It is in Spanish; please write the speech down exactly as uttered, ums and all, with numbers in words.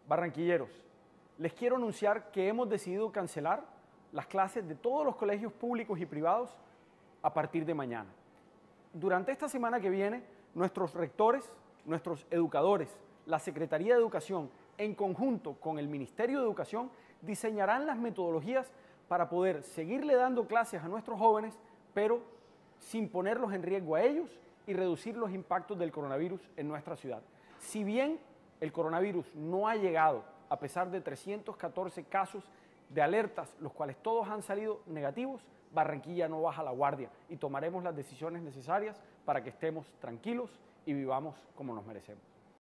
Barranquilleros, les quiero anunciar que hemos decidido cancelar las clases de todos los colegios públicos y privados a partir de mañana. Durante esta semana que viene, nuestros rectores, nuestros educadores, la Secretaría de Educación, en conjunto con el Ministerio de Educación, diseñarán las metodologías para poder seguirle dando clases a nuestros jóvenes, pero sin ponerlos en riesgo a ellos y reducir los impactos del coronavirus en nuestra ciudad. Si bien el coronavirus no ha llegado, a pesar de trescientos catorce casos de alertas, los cuales todos han salido negativos, Barranquilla no baja la guardia y tomaremos las decisiones necesarias para que estemos tranquilos y vivamos como nos merecemos.